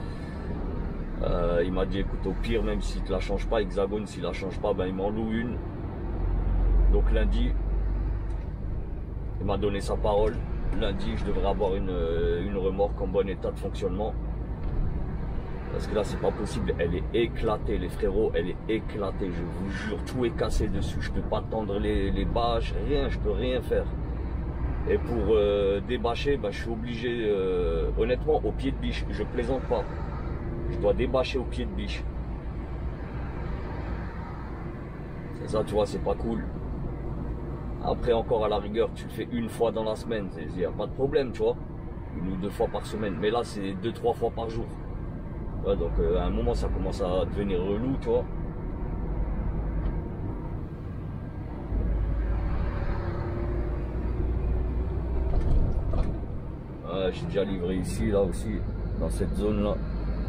Il m'a dit écoute, au pire, même s'il te la change pas, Hexagone, s'il la change pas, ben il m'en loue une. Donc lundi, il m'a donné sa parole. Lundi, je devrais avoir une remorque en bon état de fonctionnement. Parce que là, c'est pas possible. Elle est éclatée, les frérots. Elle est éclatée, je vous jure. Tout est cassé dessus. Je peux pas tendre les bâches, rien. Je peux rien faire. Et pour débâcher, ben, je suis obligé, honnêtement, au pied de biche. Je plaisante pas. Je dois débâcher au pied de biche. C'est ça, tu vois, c'est pas cool. Après, encore à la rigueur, tu le fais une fois dans la semaine. Il n'y a pas de problème, tu vois. 1 ou 2 fois par semaine. Mais là, c'est 2-3 fois par jour. Ouais, donc à un moment ça commence à devenir relou, tu vois. Ouais, j'ai déjà livré ici, là aussi, dans cette zone là.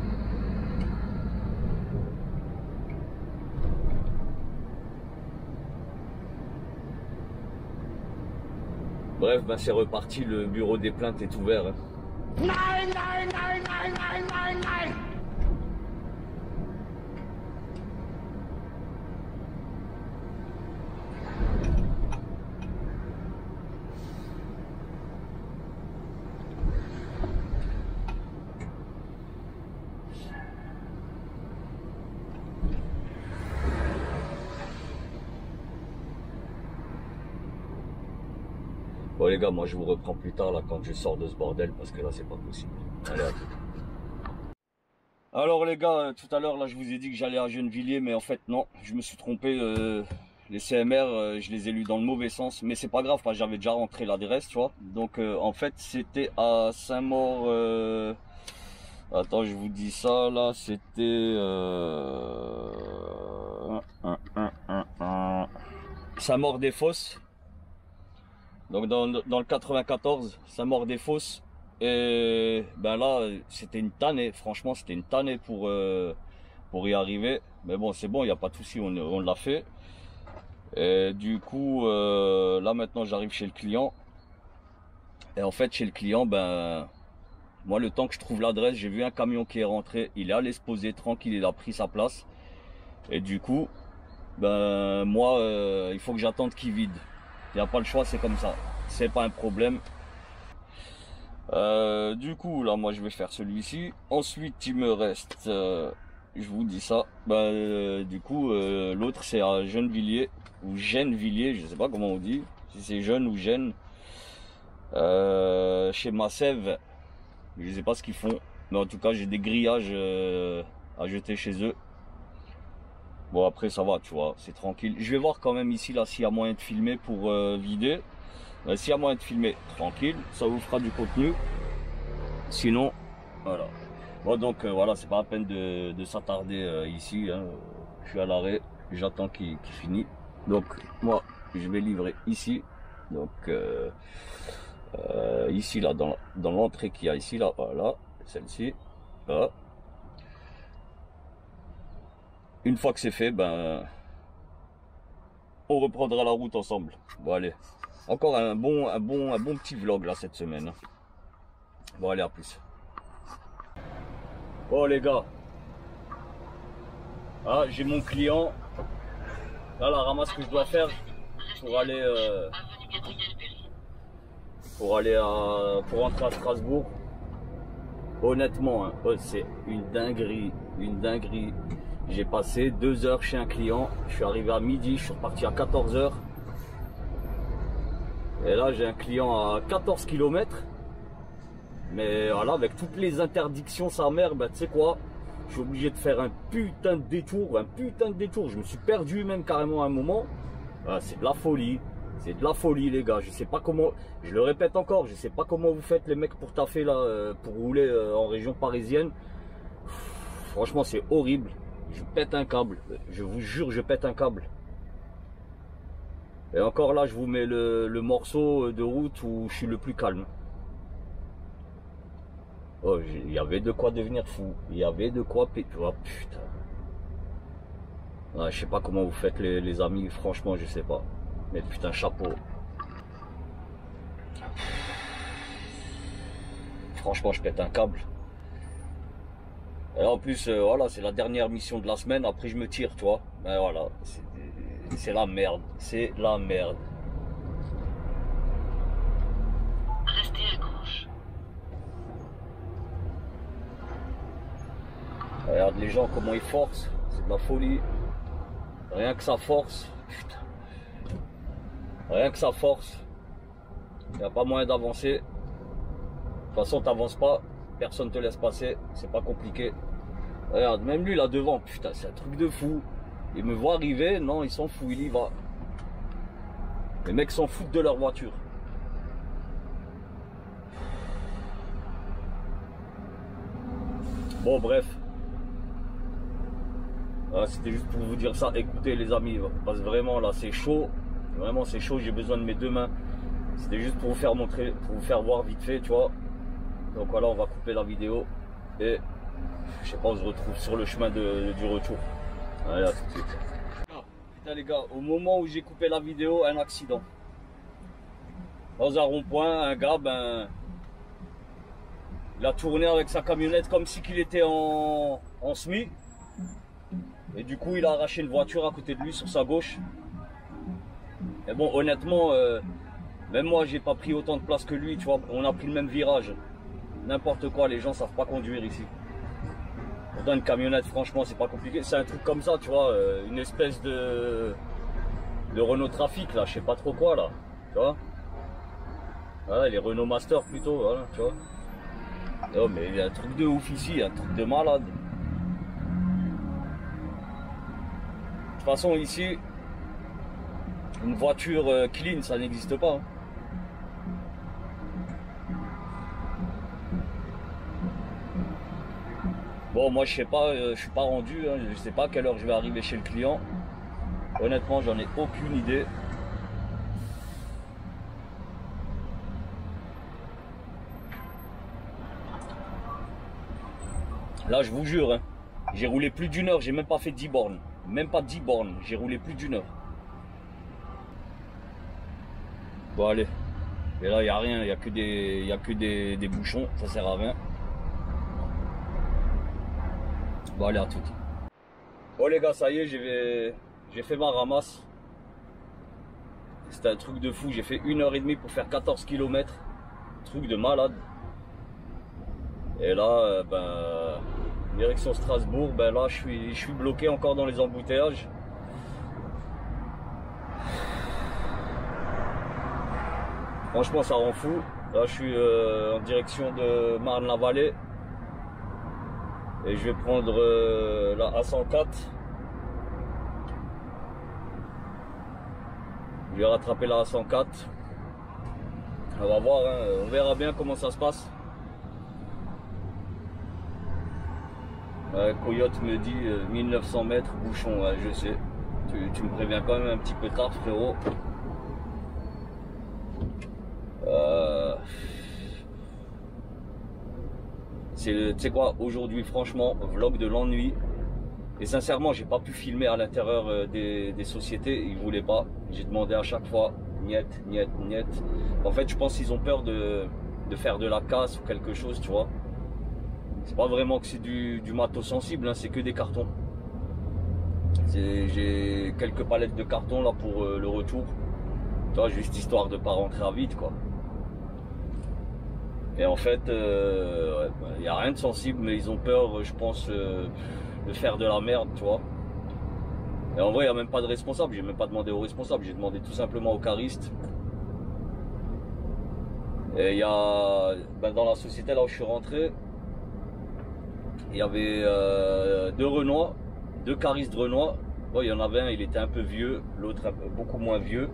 Bref, ben c'est reparti, le bureau des plaintes est ouvert. Hein. Nein, nein, nein, nein, nein, nein, nein. Bon les gars, moi je vous reprends plus tard là quand je sors de ce bordel parce que là c'est pas possible. Allez, à tout. Alors les gars, tout à l'heure là je vous ai dit que j'allais à Gennevilliers, mais en fait non, je me suis trompé. Les CMR, je les ai lus dans le mauvais sens, mais c'est pas grave parce que j'avais déjà rentré l'adresse, tu vois. Donc en fait c'était à Saint-Maur. Attends, je vous dis ça là, c'était Saint-Maur-des-Fosses. Donc dans le 94, Saint-Maur-des-Fosses. Et ben là, c'était une tannée. Franchement, c'était une tannée pour y arriver. Mais bon, c'est bon, il n'y a pas de souci, on l'a fait. Et du coup, là maintenant, j'arrive chez le client. Et en fait, chez le client, ben moi, le temps que je trouve l'adresse, j'ai vu un camion qui est rentré. Il est allé se poser tranquille, il a pris sa place. Et du coup, ben moi, il faut que j'attende qu'il vide. Il n'y a pas le choix, c'est comme ça. C'est pas un problème. Du coup, là, moi, je vais faire celui-ci. Ensuite, il me reste, je vous dis ça. Du coup, l'autre, c'est à Gennevilliers ou Gennevilliers, je sais pas comment on dit. Si c'est Jeune ou Gênes. Chez Massev. Je sais pas ce qu'ils font. Mais en tout cas, j'ai des grillages à jeter chez eux. Bon, après, ça va, tu vois, c'est tranquille. Je vais voir quand même ici, là, s'il y a moyen de filmer pour vider. S'il y a moyen de filmer, tranquille, ça vous fera du contenu. Sinon, voilà. Bon, donc, voilà, c'est pas la peine de s'attarder ici. Hein. Je suis à l'arrêt, j'attends qu'il finisse. Donc, moi, je vais livrer ici. Donc, ici, là, dans l'entrée qu'il y a ici, là, voilà, celle-ci. Voilà. Une fois que c'est fait, ben, on reprendra la route ensemble. Bon, allez. Encore un bon petit vlog, là, cette semaine. Bon, allez, à plus. Bon, les gars. Ah, j'ai mon client. Là, la ramasse que je dois faire pour aller... pour rentrer à Strasbourg. Honnêtement, hein, c'est une dinguerie. J'ai passé 2 heures chez un client. Je suis arrivé à midi, je suis reparti à 14 heures. Et là, j'ai un client à 14 km. Mais voilà, avec toutes les interdictions, sa mère, ben, tu sais quoi, je suis obligé de faire un putain de détour, Je me suis perdu même carrément à un moment. Ah, c'est de la folie. C'est de la folie, les gars. Je sais pas comment, je le répète encore, je sais pas comment vous faites les mecs pour taffer là, pour rouler en région parisienne. Franchement, c'est horrible. Je pète un câble. Je vous jure, je pète un câble. Et encore là, je vous mets le morceau de route où je suis le plus calme. Oh, il y avait de quoi devenir fou. Il y avait de quoi péter. Oh, putain. Ah, je sais pas comment vous faites les amis. Franchement, je sais pas. Mais putain, chapeau. Franchement, je pète un câble. Et en plus, voilà, c'est la dernière mission de la semaine. Après, je me tire, tu vois. Mais voilà, c'est la merde. C'est la merde. Restez à gauche. Regarde les gens, comment ils forcent. C'est de la folie. Rien que ça force. Putain. Rien que ça force. Il n'y a pas moyen d'avancer. De toute façon, t'avances pas. Personne te laisse passer. C'est pas compliqué. Regarde, même lui là devant. Putain, c'est un truc de fou. Il me voit arriver. Non, il s'en fout. Il y va. Les mecs s'en foutent de leur voiture. Bon, bref. C'était juste pour vous dire ça. Écoutez les amis, parce que vraiment là c'est chaud. Vraiment c'est chaud, j'ai besoin de mes 2 mains. C'était juste pour vous faire montrer, pour vous faire voir vite fait, tu vois. Donc voilà, on va couper la vidéo. Et je sais pas, on se retrouve sur le chemin du retour. Allez, à tout de suite. Ah, putain les gars, au moment où j'ai coupé la vidéo, un accident. Dans un rond-point, un gars, ben, il a tourné avec sa camionnette comme si qu'il était en semi. Et du coup, il a arraché une voiture à côté de lui sur sa gauche. Et bon, honnêtement, même moi, j'ai pas pris autant de place que lui, tu vois. On a pris le même virage. N'importe quoi, les gens savent pas conduire ici. Pourtant, une camionnette, franchement, c'est pas compliqué. C'est un truc comme ça, tu vois, une espèce de Renault Trafic, là, je sais pas trop quoi, là. Tu vois. Voilà, les Renault Master plutôt, voilà, tu vois. Non, mais il y a un truc de ouf ici, un truc de malade. De toute façon, ici, une voiture clean, ça n'existe pas. Hein. Bon, moi, je sais pas, je suis pas rendu. Hein, je sais pas à quelle heure je vais arriver chez le client. Honnêtement, j'en ai aucune idée. Là, je vous jure, hein, j'ai roulé plus d'1 heure, j'ai même pas fait 10 bornes. Même pas 10 bornes, j'ai roulé plus d'1 heure. Bon allez, et là il n'y a rien, il n'y a que des bouchons, ça sert à rien. Bon allez, à tout. Bon les gars, ça y est, j'ai fait ma ramasse. C'était un truc de fou, j'ai fait 1h30 pour faire 14 km. Truc de malade. Et là, ben, direction Strasbourg, ben là je suis bloqué encore dans les embouteillages. Franchement, ça rend fou. Là, je suis en direction de Marne-la-Vallée. Et je vais prendre la A104. Je vais rattraper la A104. On va voir, hein. On verra bien comment ça se passe. Coyote me dit 1900 mètres, bouchon, ouais, je sais. Tu me préviens quand même un petit peu tard, frérot. Tu sais quoi, aujourd'hui franchement, vlog de l'ennui. Et sincèrement, j'ai pas pu filmer à l'intérieur des sociétés, ils voulaient pas. J'ai demandé à chaque fois, niet. En fait, je pense qu'ils ont peur de faire de la casse ou quelque chose, tu vois. C'est pas vraiment que c'est du matos sensible, hein, c'est que des cartons. J'ai quelques palettes de carton là pour le retour. Tu vois, juste histoire de pas rentrer à vide, quoi. Et en fait, y a rien de sensible, mais ils ont peur, je pense, de faire de la merde, tu vois. Et en vrai, il n'y a même pas de responsable, j'ai même pas demandé au responsable, j'ai demandé tout simplement au cariste. Et il y a, dans la société là où je suis rentré, il y avait deux Renois, deux caristes Renois. Bon, il y en avait un, il était un peu vieux, l'autre beaucoup moins vieux.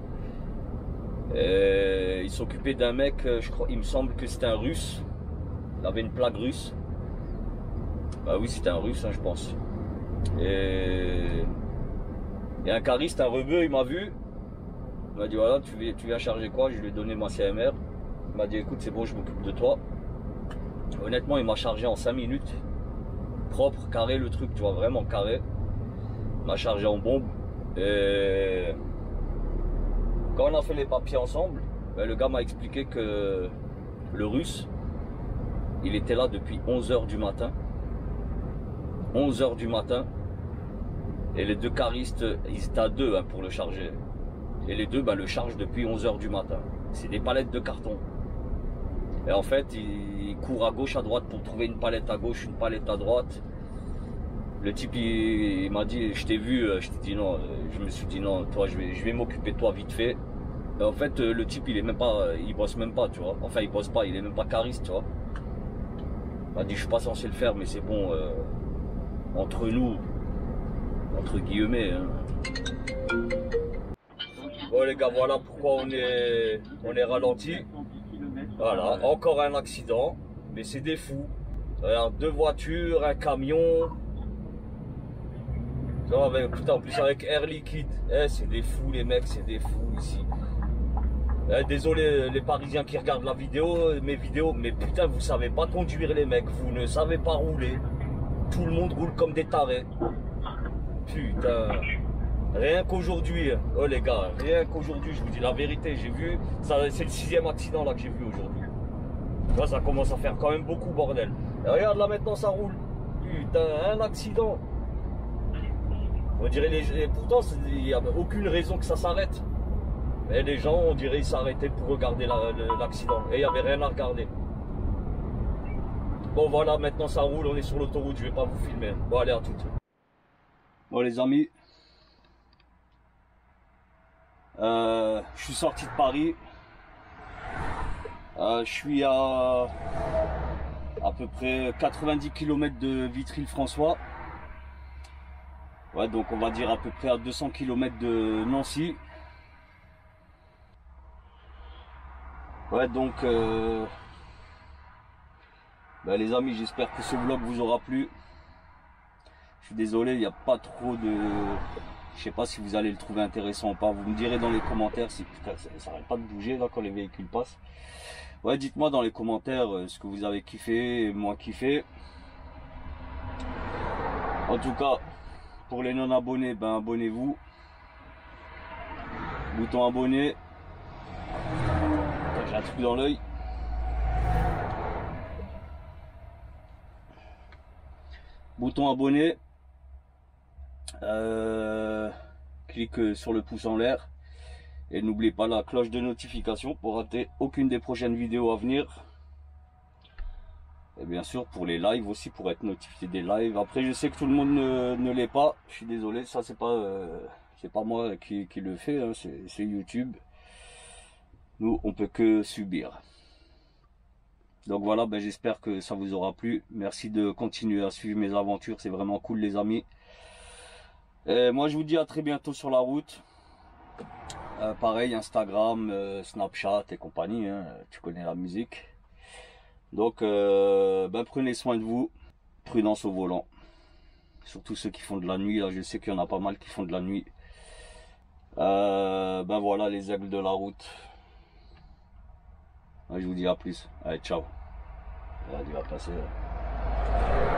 Et il s'occupait d'un mec, je crois, il me semble que c'était un Russe. Il avait une plaque russe. Bah oui, c'était un Russe, hein, je pense. Et un cariste, un rebeu, il m'a vu. Il m'a dit voilà, tu viens charger quoi? Je lui ai donné ma CMR. Il m'a dit écoute, c'est bon, je m'occupe de toi. Honnêtement, il m'a chargé en 5 minutes. Propre, carré le truc, tu vois, vraiment carré. Il m'a chargé en bombe. Et quand on a fait les papiers ensemble, le gars m'a expliqué que le Russe, il était là depuis 11 h du matin. 11 h du matin. Et les deux caristes, ils étaient à deux hein, pour le charger. Et les deux le chargent depuis 11 h du matin. C'est des palettes de carton. Et en fait, il court à gauche, à droite pour trouver une palette à gauche, une palette à droite. Le type, il m'a dit, je t'ai vu, je t'ai dit non. Je me suis dit non, toi, je vais m'occuper de toi vite fait. Et en fait, le type, il est même pas, il bosse même pas, tu vois. Enfin, il bosse pas, il est même pas cariste, tu vois. Il m'a dit, je suis pas censé le faire, mais c'est bon, entre nous, entre guillemets. Hein. Bon les gars, voilà pourquoi on est ralenti. Voilà, encore un accident, mais c'est des fous. Regarde, deux voitures, un camion. Putain, en plus avec Air Liquide. C'est des fous les mecs, c'est des fous ici. Désolé les Parisiens qui regardent la vidéo, mes vidéos, mais putain vous savez pas conduire les mecs, vous ne savez pas rouler. Tout le monde roule comme des tarés. Putain. Rien qu'aujourd'hui, oh les gars, rien qu'aujourd'hui, je vous dis la vérité, j'ai vu, c'est le 6e accident là que j'ai vu aujourd'hui. Là, ça commence à faire quand même beaucoup bordel. Et regarde là maintenant ça roule. Putain, un accident. On dirait pourtant il n'y a aucune raison que ça s'arrête. Mais les gens, on dirait ils s'arrêtaient pour regarder l'accident. Et il n'y avait rien à regarder. Bon voilà, maintenant ça roule, on est sur l'autoroute, je vais pas vous filmer. Bon allez, à toutes. Bon les amis. Je suis sorti de Paris. Je suis à peu près 90 km de Vitry-le-François. Ouais, donc on va dire à peu près à 200 km de Nancy. Ouais, donc les amis, j'espère que ce vlog vous aura plu. Je suis désolé, il n'y a pas trop de... Je sais pas si vous allez le trouver intéressant ou pas. Vous me direz dans les commentaires si putain, ça arrête pas de bouger là quand les véhicules passent. Ouais, dites-moi dans les commentaires ce que vous avez kiffé et moins kiffé. En tout cas, pour les non abonnés, abonnez-vous. Bouton abonné. J'ai un truc dans l'œil. Bouton abonné. Clique sur le pouce en l'air et n'oubliez pas la cloche de notification pour rater aucune des prochaines vidéos à venir, et bien sûr pour les lives aussi, pour être notifié des lives. Après je sais que tout le monde ne l'est pas, je suis désolé, ça c'est pas moi qui le fait, hein, c'est YouTube. Nous on peut que subir. Donc voilà, j'espère que ça vous aura plu. Merci de continuer à suivre mes aventures, c'est vraiment cool les amis. Et moi je vous dis à très bientôt sur la route. Pareil, Instagram, Snapchat et compagnie, hein, tu connais la musique. Donc prenez soin de vous, prudence au volant. Surtout ceux qui font de la nuit, là je sais qu'il y en a pas mal qui font de la nuit. Voilà les aigles de la route. Je vous dis à plus, allez ciao. Il va passer là.